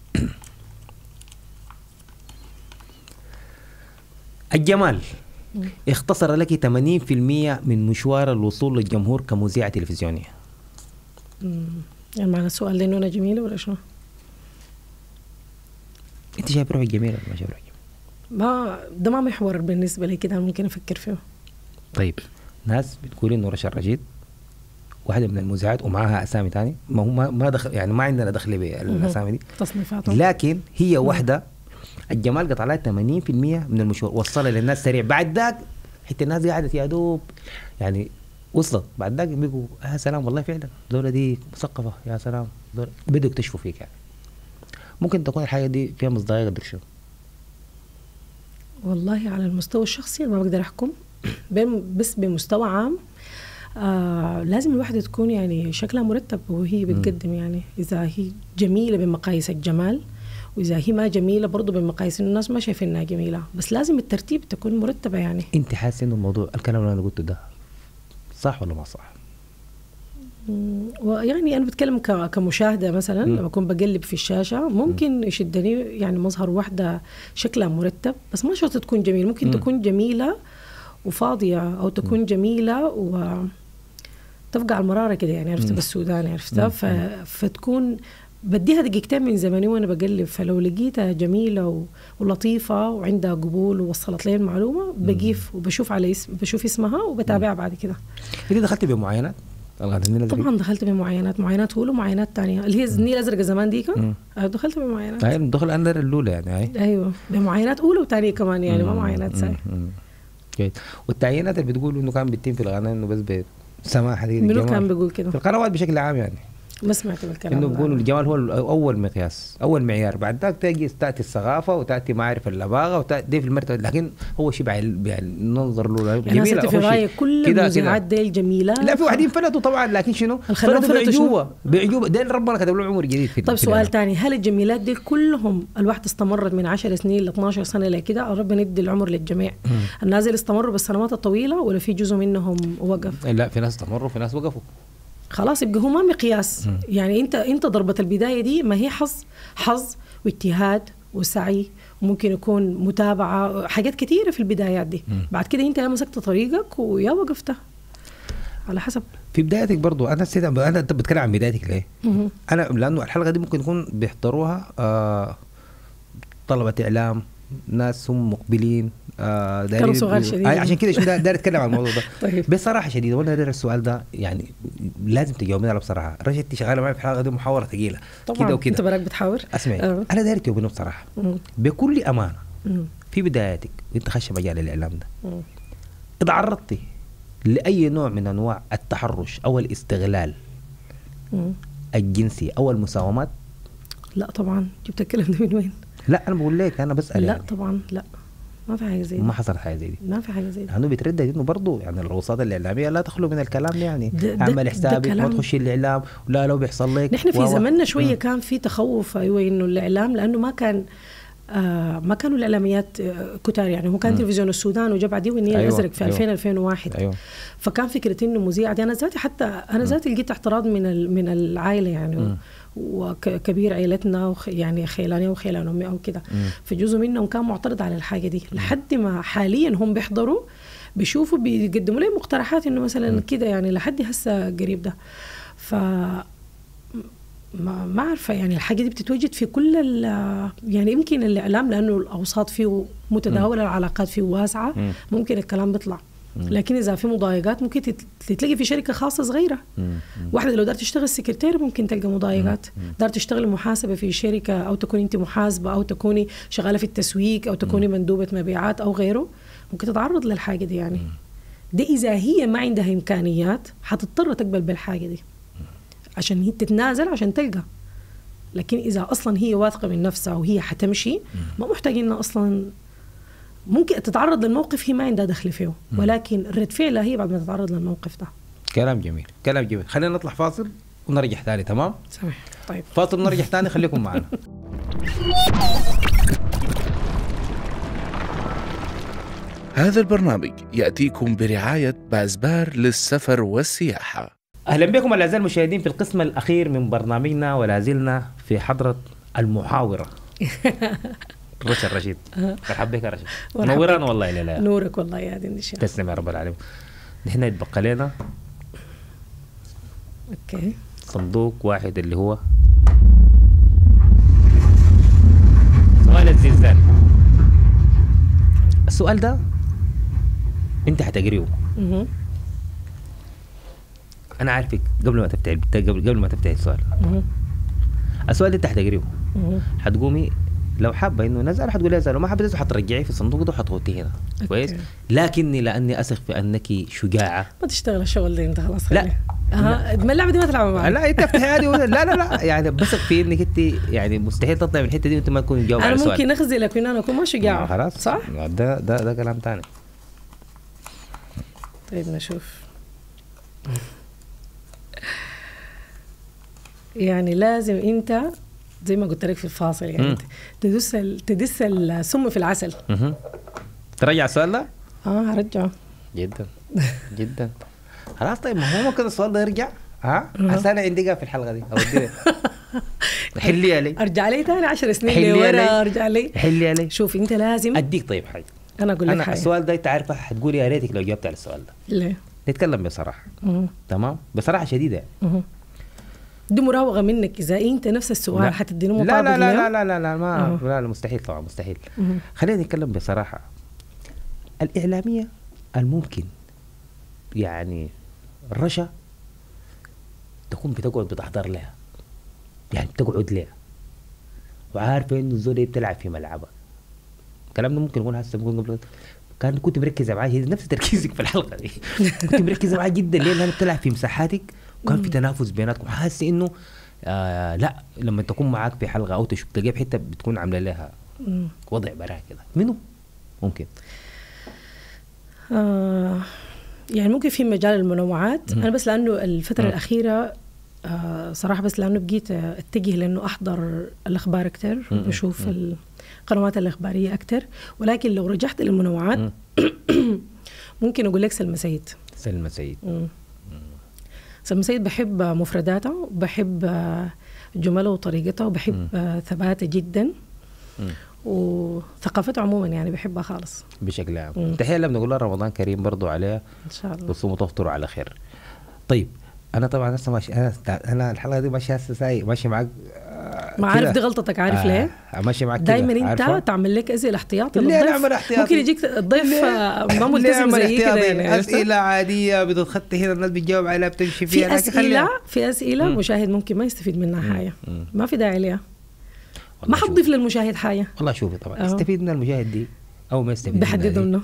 الجمال اختصر لك 80% من مشوار الوصول للجمهور كمذيعة تلفزيونية. يعني معنى السؤال ده إنه أنا جميلة ولا شنو؟ أنت شايف روحك جميلة ولا ما شايف روحك جميلة؟ ده ما محور بالنسبة لي كده ممكن أفكر فيه. طيب ناس بتقول إنه رشا الرشيد واحدة من المذيعات ومعها أسامي تاني ما دخل يعني ما عندنا دخل بالأسامي دي تصنيفات. لكن هي واحدة الجمال قطع لها 80% من المشوار وصلها للناس سريع. بعد ذاك حتى الناس قاعدة يا دوب يعني وصلت. بعد ذاك بيقوا يا سلام والله فعلا دولة دي مثقفة يا سلام بدوا يكتشفوا فيك يعني. ممكن تكون الحاجة دي فيها مصداقية قدر شو؟ والله على المستوى الشخصي ما بقدر أحكم بس بمستوى عام. لازم الواحدة تكون يعني شكلها مرتب وهي بتقدم يعني. إذا هي جميلة بمقاييس الجمال وإذا هي ما جميلة برضو بمقاييس الناس ما شايفين إنها جميلة. بس لازم الترتيب تكون مرتبة يعني. أنت حاسة إنه الموضوع الكلام اللي أنا قلته ده صح ولا ما صح؟ ويعني أنا بتكلم كمشاهدة مثلا لما أكون بقلب في الشاشة ممكن يشدني يعني مظهر واحدة شكلها مرتب بس ما شرط تكون جميل. ممكن تكون جميلة وفاضية أو تكون جميلة وتفقع المرارة كده يعني. عرفت بالسودان عرفتها فتكون بديها دقيقتين من زماني وأنا بقلب. فلو لقيتها جميلة ولطيفة وعندها قبول ووصلت لي المعلومة بقيف وبشوف بشوف اسمها وبتابعها بعد كده. إذا دخلت بمعاينات طبعا دخلت بمعاينات أولى ومعاينات تانية اللي هي النيل الأزرق زمان ديك. دخلت بمعاينات. هاي دخل أندر الأولى يعني. أيوة بمعاينات أولى وتانية كمان يعني ما معاينات ساي. والتعيينات اللي بتقولوا إنه كان بيتم في القناة إنه بس بسماحة دي منو كان بيقول كده في القنوات بشكل عام يعني؟ ما سمعت بالكلام. إنه بيقولوا الجمال هو أول مقياس أول معيار. بعد ذاك تأتي الثقافة وتأتي معرفة اللباغة وتأتي في المرتبة. لكن هو شيء ننظر له جميلة. أنا في رأيي كل المذيعات ديل جميلة. لا في واحدين فلتوا طبعا لكن شنو فلتوا بعجوبة ده ربنا كتب له عمر جديد في. طيب سؤال تاني هل الجميلات دي كلهم الواحد استمرت من 10 سنين ل 12 سنة لكده ربنا يدي العمر للجميع؟ الناس اللي استمروا بالسنوات الطويلة ولا في جزء منهم وقف؟ لا في ناس استمروا في ناس وقفوا. خلاص يبقى هو ما مقياس. يعني انت ضربة البداية دي ما هي حظ واجتهاد وسعي، وممكن يكون متابعة، حاجات كثيرة في البدايات دي. بعد كده انت يا مسكت طريقك ويا وقفتها على حسب. في بدايتك برضو انا بتكلم عن بدايتك ليه؟ انا لانه الحلقة دي ممكن يكون بيحضروها طلبة اعلام، ناس هم مقبلين كانوا صغار شديد. عشان كده شو داير اتكلم عن الموضوع ده. طيب. بصراحه شديده، وانا داير السؤال ده يعني لازم تجاوبني على بصراحه. رشا انت شغاله معي في الحلقه دي محاوره ثقيله كده وكده، انت براك بتحاور. اسمعي انا داير تجاوبني بصراحه بكل امانه. في بداياتك وانت خش مجال الاعلام ده اتعرضتي لاي نوع من انواع التحرش او الاستغلال الجنسي او المساومات؟ لا طبعا. جبت الكلام ده من وين؟ لا انا بقول لك، انا بسال. لا يعني طبعا لا، ما في حاجه زي دي. ما حصلت حاجه زي دي. ما في حاجه زي دي. لانه بيتردد انه برضه يعني الوساطه الاعلاميه لا تخلو من الكلام. يعني اعمل حسابك ما تخشي الاعلام، ولا لو بيحصل لك. نحن في زمننا شويه كان في تخوف ايوه انه الاعلام، لانه ما كانوا الاعلاميات كتار. يعني هو كان تلفزيون السودان وجا بعديه والنيل الازرق في 2001. أيوة. فكان فكره انه مذيع دي، انا ذاتي لقيت اعتراض من العائله يعني وكبير عائلتنا يعني خيلاني وخيلان امي او كده. فجزء منهم كان معترض على الحاجه دي، لحد ما حاليا هم بيحضروا بيشوفوا بيقدموا لي مقترحات انه مثلا كده، يعني لحد هسه قريب ده. ف ما عارفه يعني الحاجه دي بتتوجد في كل يعني يمكن الاعلام لانه الاوساط فيه متداوله، العلاقات فيه واسعه، ممكن الكلام بيطلع. لكن اذا في مضايقات ممكن تلاقي في شركه خاصه صغيره. واحده لو دارت تشتغل سكرتير ممكن تلقى مضايقات. دارت تشتغل محاسبه في شركه، او تكوني انت محاسبه، او تكوني شغاله في التسويق، او تكوني مندوبه مبيعات او غيره، ممكن تتعرض للحاجه دي. يعني دي اذا هي ما عندها امكانيات حتضطر تقبل بالحاجه دي عشان هي تتنازل عشان تلقى. لكن اذا اصلا هي واثقه من نفسها وهي حتمشي، ما محتاجين اصلا. ممكن تتعرض للموقف هي ما عندها دخل فيه، ولكن رد فعلها هي بعد ما تتعرض للموقف ده. كلام جميل، كلام جميل. خلينا نطلع فاصل ونرجع ثاني. تمام؟ سمح. طيب فاصل ونرجع ثاني، خليكم معنا. هذا البرنامج يأتيكم برعاية بازبار للسفر والسياحة. أهلا بكم أعزائي المشاهدين في القسم الأخير من برنامجنا، ولا زلنا في حضرة المحاورة رشا الرشيد. مرحبا بك يا رشا، نورانا والله. لا نورك والله يا دين الشيخ. تسلم يا رب العالمين. نحن يتبقى لنا اوكي صندوق واحد اللي هو سؤال الزلزال. السؤال ده انت حتقريه. انا عارفك قبل ما تفتح السؤال. السؤال ده انت حتقريه، حتقومي لو حابه انه نزل حتقولي نزل، وما حابه نزل حترجعيه في الصندوق ده وحتغطيه هنا. كويس. لكني لاني اثق في انك شجاعه ما تشتغل الشغل ده انت خلاص. لا ما اللعبه دي ما تلعبها معي. لا انت افتحي عادي. لا يعني بثق في انك انت يعني مستحيل تطلع من الحته دي وانت ما تكون تجاوب على السؤال. انا ممكن اخزلك ان انا اكون ما شجاعه. خلاص صح. ده كلام ثاني. طيب نشوف. يعني لازم انت زي ما قلت لك في الفاصل يعني تدس السم في العسل. ترجع السؤال ده؟ هرجعه جدا جدا. خلاص طيب، ما هو ممكن السؤال ده يرجع. هسه انا عندي في الحلقه دي اودي حلي علي، ارجع لي ثاني 10 سنين لورا، ارجع لي حلي علي. شوف انت لازم اديك طيب حاجه. انا اقول لك انا حاجه. السؤال ده انت عارفه حتقولي يا ريتك لو جاوبت على السؤال ده. ليه؟ نتكلم بصراحه. تمام، بصراحه شديده. دي مراوغه منك. اذا انت نفس السؤال حتديني مطابق. لا مستحيل طبعا، مستحيل. خلينا نتكلم بصراحه. الاعلاميه الممكن يعني رشا تكون بتقعد بتحضر لها، يعني بتقعد لها وعارفه انه الزول بتلعب في ملعبها. الكلام ده ممكن يكون هسه، ممكن قبل كنت مركزه معاه، هي نفس تركيزك في الحلقه دي. كنت مركزه معاه جدا. ليه؟ لانه بتلعب في مساحاتك وكان في تنافس بيناتكم. حاسس انه لا لما تكون معاك في حلقه او تلاقيها في حته بتكون عامله لها وضع براها كده. منو ممكن؟ يعني ممكن في مجال المنوعات. انا بس لانه الفتره الاخيره صراحه بس لانه بقيت اتجه لانه احضر الاخبار اكثر وبشوف القنوات الاخباريه اكثر. ولكن لو رجعت للمنوعات ممكن اقول لك سلمى سيد. سلمى سيد. سلمى سيد بحب مفرداتها وبحب جمله وطريقتها وبحب ثباتها جدا وثقافته عموما يعني بحبها خالص بشكل عام. تحية لما نقول رمضان كريم برضو عليها ان شاء الله، بصوموا تفطروا على خير. طيب انا طبعا هسه ماشي، انا الحلقه دي ماشي هسه ماشي معاك ما عارف دي غلطتك، عارف ليه؟ ماشي معاك دايما انت تعمل لك اسئله احتياطي للضيف، ممكن يجيك الضيف ما ملتزم زي كده يعني. اسئله عاديه بتتخطي هنا الناس بتجاوب عليها بتمشي فيها. في اسئله المشاهد ممكن ما يستفيد منها حاجه، ما في داعي لها، ما حتضيف للمشاهد حاجه. والله شوفي طبعا استفيد من المشاهد دي او ما يستفيد بحدد منه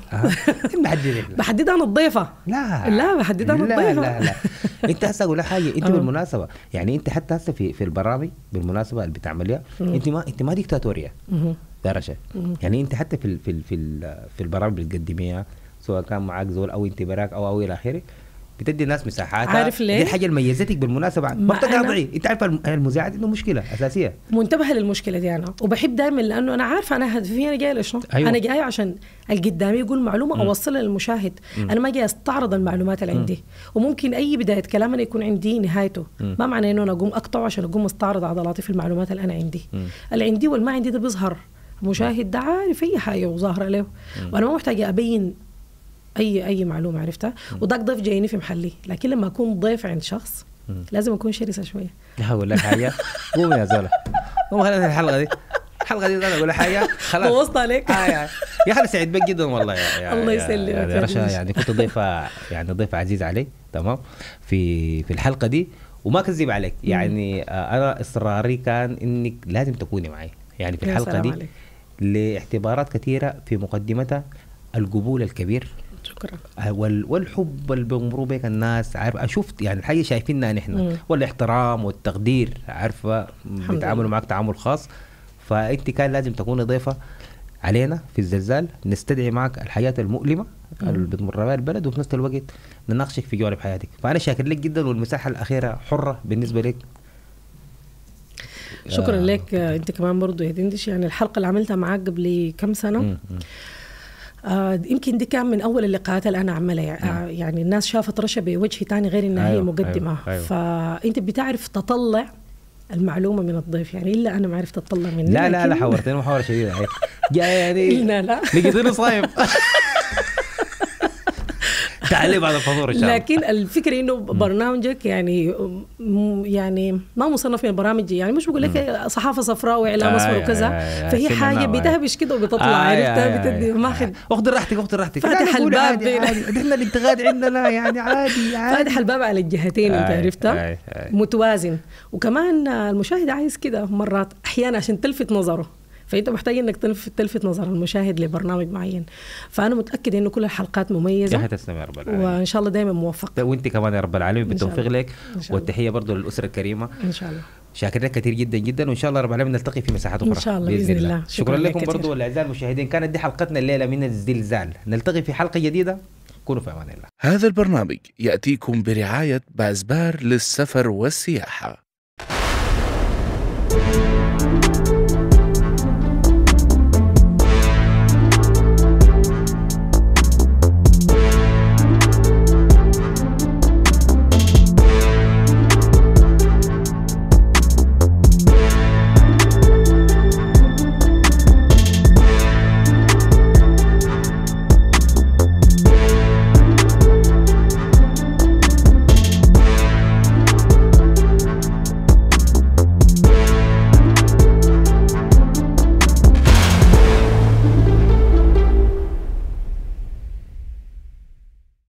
بحددها انا الضيفه. لا بحددها انا الضيفه. لا انت هسه اقول لك حاجه، انت بالمناسبه يعني انت حتى هسه في البرامج بالمناسبه اللي بتعمليها انت ما ديكتاتوريه درجه. يعني انت حتى في البرامج اللي بتقدميها سواء كان معاك زول او انت براك او الى اخره، بتدي الناس مساحاتها. عارف ليه؟ دي الحاجه اللي ميزتك بالمناسبه، ما بتقاطعي. انت عارف المذيعات انه مشكله اساسيه، منتبهه للمشكله دي انا، وبحب دائما لانه انا عارفه انا هدفي انا جايه لشنو. أيوة. انا جايه عشان القدامي يقول معلومه اوصلها للمشاهد. انا ما جاي استعرض المعلومات اللي عندي، وممكن اي بدايه كلام انا يكون عندي نهايته. ما معنى انه انا اقوم اقطعه عشان اقوم استعرض عضلاتي في المعلومات اللي انا عندي. اللي عندي والما عندي ده بيظهر، المشاهد ده عارف اي حاجه وظاهره له، وانا ما محتاجه ابين اي معلومه عرفتها. وده ضيف جايني في محلي، لكن لما اكون ضيف عند شخص لازم اكون شرسه شويه. هقول لك حاجه، قوم يا زوله، قوم خلينا الحلقه دي انا اقول لك حاجه خلاص بوظت عليك. يا اخي سعيد بك جدا والله يا الله يسلمك يا رشا. يعني كنت ضيفه عزيز علي تمام في الحلقه دي، وما كذب عليك. يعني انا اصراري كان انك لازم تكوني معي يعني في الحلقه دي لاعتبارات كثيره، في مقدمتها القبول الكبير، شكرا، والحب اللي بيمروا بك الناس، عارف شفت يعني الحاجه شايفيننا نحن، والاحترام والتقدير، عارفه بيتعاملوا معك تعامل خاص. فانت كان لازم تكوني ضيفه علينا في الزلزال، نستدعي معك الحياه المؤلمه اللي بتمر بها البلد، وفي نفس الوقت نناقشك في جوانب حياتك. فانا شاكر لك جدا، والمساحه الاخيره حره بالنسبه لك. شكرا لك انت كمان برضو يا دندش. يعني الحلقه اللي عملتها معاك قبل كم سنه يمكن دي كان من اول اللقاءات اللي انا عملها. يعني الناس شافت رشا بوجه تاني غير انها هي مقدمه. أيوة. فانت بتعرف تطلع المعلومه من الضيف، يعني الا انا ما عرفت اطلع منه. لا حاورتني محاوره شديده يعني لا لقيتني صايم. تعالي بعد الفطور ان شاء الله. لكن الفكره انه برنامجك يعني ما مصنف من البرامج، يعني مش بقول لك صحافه صفراء واعلام اصفر وكذا، فهي حاجه بتهبش كده وبتطلع، عرفتها بتدي ماخذ. واخد راحتك فاتح الباب. احنا الانتقاد عندنا يعني عادي فاتح الباب على الجهتين، انت عرفتها، متوازن. وكمان المشاهد عايز كده مرات احيانا عشان تلفت نظره، فانت محتاج انك تلفت نظر المشاهد لبرنامج معين. فانا متاكده انه كل الحلقات مميزه. يا تسلم يا رب العالمين، وان شاء الله دايما موفق. وانت كمان يا رب العالمين، بالتوفيق لك. والتحيه برضه للاسره الكريمه ان شاء الله. شاكر لك كثير جدا جدا، وان شاء الله رب العالمين نلتقي في مساحات اخرى ان شاء الله باذن الله. شكرا لكم برضه الاعزاء المشاهدين. كانت دي حلقتنا الليله من الزلزال، نلتقي في حلقه جديده، كونوا في امان الله. هذا البرنامج ياتيكم برعايه بازبار للسفر والسياحه.